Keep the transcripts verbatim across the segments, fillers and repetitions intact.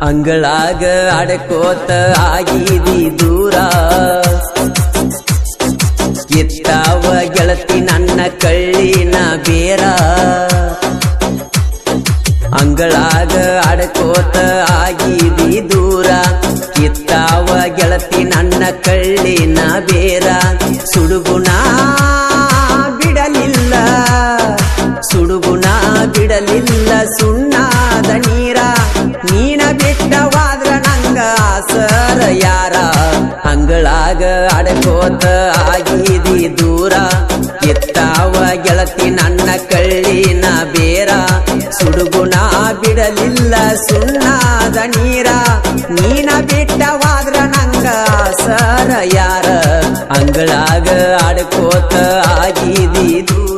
ಅಂಗಳಾಗ ಅಡಕೋತ ಆಗಿದಿ ದೂರ ಎತ್ತಾವ ಗೆಳತಿ ನನ್ನ ಕಳ್ಳಿನ ಬೇರ ಅಂಗಳಾಗ ಅಡಕೋತ ಆಗಿದಿ ದೂರ ಎತ್ತಾವ ಗೆಳತಿ ನನ್ನ ಕಳ್ಳಿನ ಬೇರ ಸುಡುಗುಣ ಬಿಡಲಿಲ್ಲ ಸುಡುಗುಣ ಬಿಡಲಿಲ್ಲ ಸುಣ್ಣಾದ ನೀರ ನೀನ ಬಿಟ್ಟವಾದ್ರ ನಂಗ ಆಸರ ಯಾರ ಅಂಗಳಾಗ ಅಡಕೋತ ಆಗಿದಿ ದೂರ ಎತ್ತಾವ ಗೆಳತಿ ನನ್ನ ಕಳ್ಳಿನ ಬೇರ ಸುಡುಗುಣ ಬಿಡಲಿಲ್ಲ ಸುಣ್ಣಾದ ನೀರ ನೀನ ಬಿಟ್ಟವಾದ್ರ ನಂಗ ಆಸರ ಯಾರ ಅಂಗಳಾಗ ಅಡಕೋತ ಆಗಿದಿ ದೂರ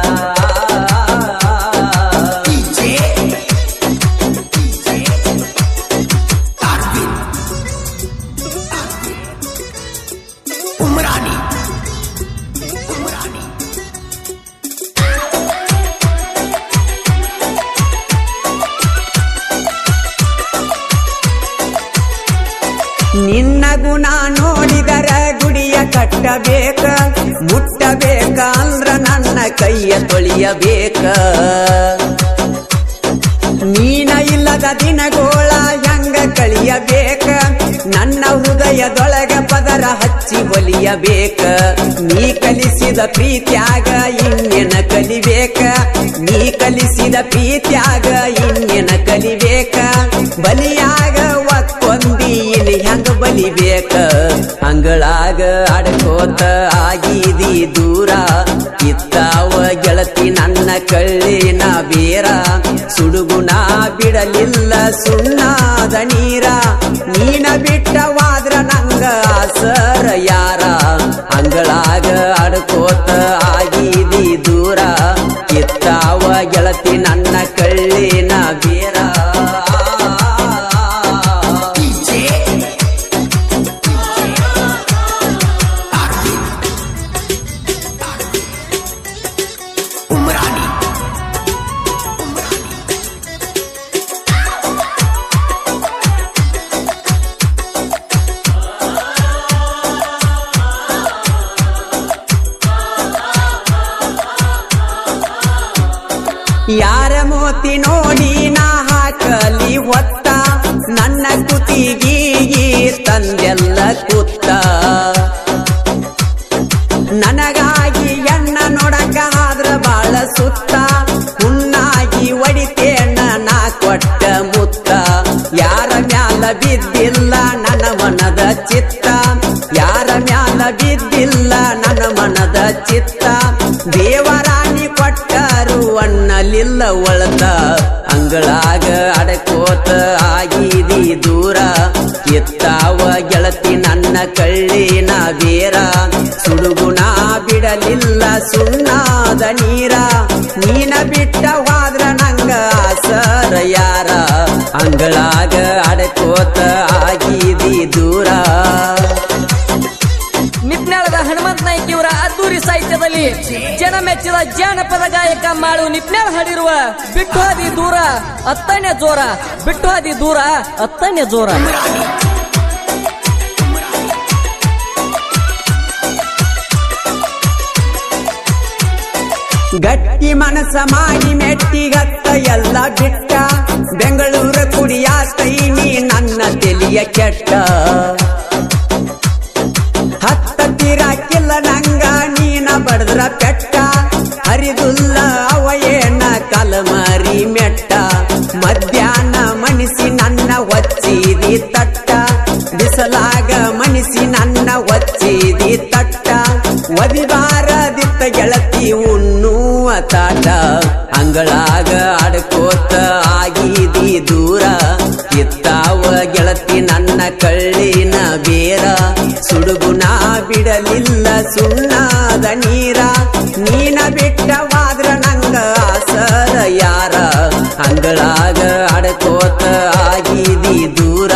ನಿನ್ನ ಗುಣ ನೋಡಿದರ ಗುಡಿಯ ಕಟ್ಟಬೇಕ ಮುಟ್ಟಬೇಕ ಅಂದ್ರ ನನ್ನ ಕೈಯ ತೊಳಿಯಬೇಕ ನೀನ ಇಲ್ಲದ ದಿನಗೋಳ ಹೆಂಗ ಕಳಿಯಬೇಕ ನನ್ನ ಹೃದಯದೊಳಗ ಪದರ ಹಚ್ಚಿ ಒಲಿಯಬೇಕ ನೀ ಕಲಿಸಿದ ಪ್ರೀತ್ಯಾಗ ಇನ್ನೆನ ಕಲಿಬೇಕ ನೀ ಕಲಿಸಿದ ಪ್ರೀತ್ಯಾಗ ಇನ್ನೆನ ಕಲಿಬೇಕ ಬಲಿಯಾಗ ಒಕ್ಕೊಂದಿ ಇಲ್ಲಿ ಹೆಂಗ ಬಲಿಬೇಕ ಅಂಗಳಾಗ ಅಡಕೋತ ಆಗಿದಿ ದೂರ ಇತ್ತಾವ ಗೆಳತಿ ನನ್ನ ಕಳ್ಳಿನ ಬೇರ ಸುಡುಗುಣ ಬಿಡಲಿಲ್ಲ ಸುಣ್ಣಾದ ನೀರ ನೀನ ಬಿಟ್ಟವಾದ್ರ ನಂಗ ಆಸರ ಯಾರ ಅಂಗಳಾಗ ಅಡಕೋತ ಆಗಿದಿ ದೂರ ಇತ್ತಾವ ಗೆಳತಿ ನನ್ನ ಕಳ್ಳಿನ ಬೇರ ಯಾರ ಮೋತಿ ನೋಡಿ ನಾ ಹಾಕಲಿ ಹೊತ್ತ ನನ್ನ ಕುತಿಗಿ ತಂದೆಲ್ಲ ಕುತ್ತ ನನಗಾಗಿ ಎಣ್ಣ ನೋಡಕ ಆದ್ರ ಬಾಳ ಸುತ್ತ ಹುಣ್ಣಾಗಿ ಒಡಿತೇಣ ನಾ ಕೊಟ್ಟ ಮುತ್ತ ಯಾರ ಮ್ಯಾಲ ಬಿದ್ದಿಲ್ಲ ನನ್ನ ಮನದ ಚಿತ್ತ ಯಾರ ಮ್ಯಾಲ ಬಿದ್ದಿಲ್ಲ ನನ್ನ ಮನದ ಚಿತ್ತ ದೇವರಾಣಿ ಕೊಟ್ಟರು ಅಣ್ಣಲಿಲ್ಲ ಒಳತ ಅಂಗಳಾಗ ಅಡಕೋತ ಆಗಿದಿ ದೂರ ಎತ್ತಾವ ಗೆಳತಿ ನನ್ನ ಕಳ್ಳಿನ ಬೇರ ಸುಡುಗುಣ ಬಿಡಲಿಲ್ಲ ಸುಣ್ಣಾದ ನೀರ ನೀನ ಬಿಟ್ಟವಾದ್ರ ನಂಗ ಆಸರ ಯಾರ ಅಂಗಳಾಗ ಅಡಕೋತ ಆಗಿದಿ ದೂರ ನಿಪ್ನಾಳದ ಹನುಮಂತ ನಾಯ್ಕ ಇವರ ಅದ್ದೂರಿ ಸಾಹಿತ್ಯದಲ್ಲಿ ಜನ ಮೆಚ್ಚಿದ ಜಾನಪದ ಗಾಯಕ ಮಾಳು ನಿಪ್ನಾಳ ಹಾಡಿರುವ ಬಿಟ್ಟು ಹಾದಿ ದೂರ ಹತ್ತನೇ ಜೋರ ಬಿಟ್ಟು ಹಾದಿ ದೂರ ಹತ್ತನೇ ಜೋರ ಗಟ್ಟಿ ಮನಸ ಮಾಡಿ ಮೆಟ್ಟಿಗತ್ತ ಎಲ್ಲ ಬಿಟ್ಟ ಬೆಂಗಳೂರ ಕುಡಿಯಾತೈನಿ ನನ್ನ ತೆಲಿಯ ಕೆಟ್ಟ ಹತ್ತ ತೀರಾಕಿಲ್ಲ ನಂಗ ನೀನ ಬಡದ್ರ ಪೆಟ್ಟ ಹರಿದುಲ್ಲ ಅವಯೇನ ಕಲಮರಿ ಮೆಟ್ಟ ಮಧ್ಯಾಹ್ನ ಮನಿಸಿ ನನ್ನ ಹೊಚ್ಚಿದಿ ತಟ್ಟ ಬಿಸಲಾಗ ಮನಿಸಿ ನನ್ನ ಹೊಚ್ಚಿದಿ ತಟ್ಟ ಒದಿಬಾರದಿತ್ತ ಗೆಳತಿ ಉಣ್ಣುವ ತಾಟ ಅಂಗಳಾಗ ಅಡಕೋತ ಆಗಿದಿ ದೂರ ಎತ್ತಾವ ಗೆಳತಿ ನನ್ನ ಕಳ್ಳಿನ ಬೇರ ಸುಡುಗುಣ ಬಿಡಲಿಲ್ಲ ಸುಣ್ಣಾದ ನೀರ ನೀನ ಬಿಟ್ಟವಾದ್ರ ನಂಗ ಆಸರ ಯಾರ ಅಂಗಳಾಗ ಅಡಕೋತ ಆಗಿದಿ ದೂರ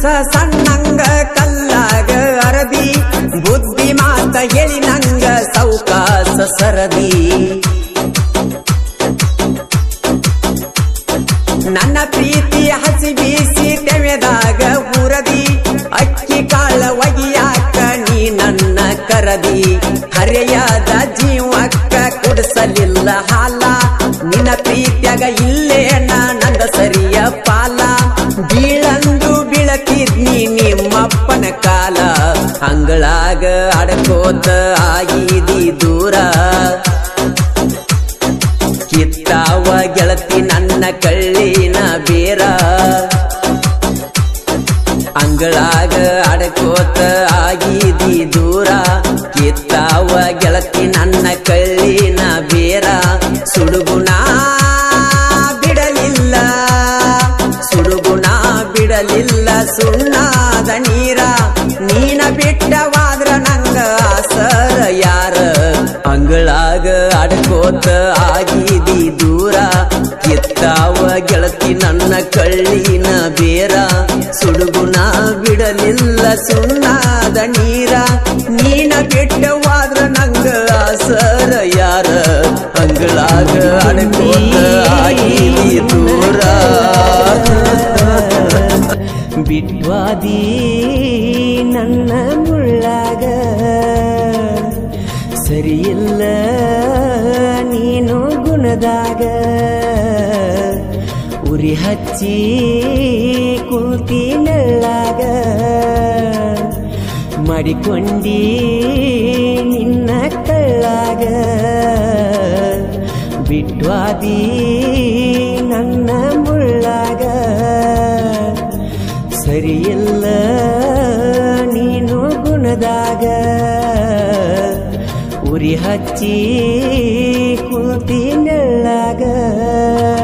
ಮನಸ್ಸ ಸಣ್ಣಂಗ ಕಲ್ಲಾಗ ಅರಬಿ ಬುದ್ಧಿ ಮಾತ ಹೇಳಿ ನಂಗ ಸೌಕಾಸ ಸರದಿ ನನ್ನ ಪ್ರೀತಿ ಹಸಿ ಬೀಸಿ ತೆವೆದಾಗ ಊರದಿ ಅಕ್ಕಿ ಕಾಳ ಒಗಿಯಾಕ ನೀ ನನ್ನ ಕರದಿ ಹರೆಯಾದ ಜೀವಕ್ಕ ಕುಡಿಸಲಿಲ್ಲ ಹಾಲ ನಿನ್ನ ಪ್ರೀತ್ಯಾಗ ಇಲ್ಲೇ ನಂದ ಸರಿಯ ಪಾಲ ಬೀಳಂದು ಬೀಳತಿದ್ನಿ ನಿಮ್ಮಪ್ಪನ ಕಾಲ ಅಂಗಳಾಗ ಅಡಕೋತ ಆಗಿದಿ ದೂರ ಕಿತ್ತಾವ ಗೆಳತಿ ನನ್ನ ಕಳ್ಳಿನ ಬೇರ ಅಂಗಳಾಗ ಅಡಕೋತ ಆಗಿದಿ ದೂರ ಕಿತ್ತಾವ ಗೆಳತಿ ನನ್ನ ಕಳ್ಳಿನ ಬೇರ ಸುಡುಗುಣ ಬಿಡಲಿಲ್ಲ ಸುಡುಗುಣ ಬಿಡಲಿಲ್ಲ ಸುಣ್ಣಾದ ನೀರ ನೀನ ಬಿಟ್ಟವಾದ್ರ ನಂಗ ಆಸರ ಯಾರ ಅಂಗಳಾಗ ಅಡಕೋತ ಆಗಿದಿ ದೂರ ಕಿತ್ತಾವ ಗೆಳತಿ ನನ್ನ ಕಳ್ಳಿನ ಬೇರ ಸುಡುಗುಣ ಬಿಡಲಿಲ್ಲ ಸುಣ್ಣಾದ ನೀರ ನೀನ ಬಿಟ್ಟವಾದ್ರ ನಂಗ ಆಸರ ಯಾರ ಅಂಗಳಾಗ ಅಡಕೋತ ಆಗಿದಿ ದೂರ ಬಿಟ್ವಾದಿ ನನ್ನ ಮುಳ್ಳಾಗ ಸರಿಯಿಲ್ಲ ನೀನು ಗುಣದಾಗ ಉರಿ ಹಚ್ಚಿ ಕುಂತಿ ನೆಳ್ಳಾಗ ಮಾಡಿಕೊಂಡಿ ನಿನ್ನ ಕಳ್ಳಾಗ ಬಿಟ್ವಾದಿ ನನ್ನ ಮುಳ್ಳಾಗ ಸರಿಯಿಲ್ಲ ನೀನು ಗುಣದಾಗ ಉರಿ ಹಚ್ಚಿ ಕುಂತಿ ನೆಳ್ಳಾಗ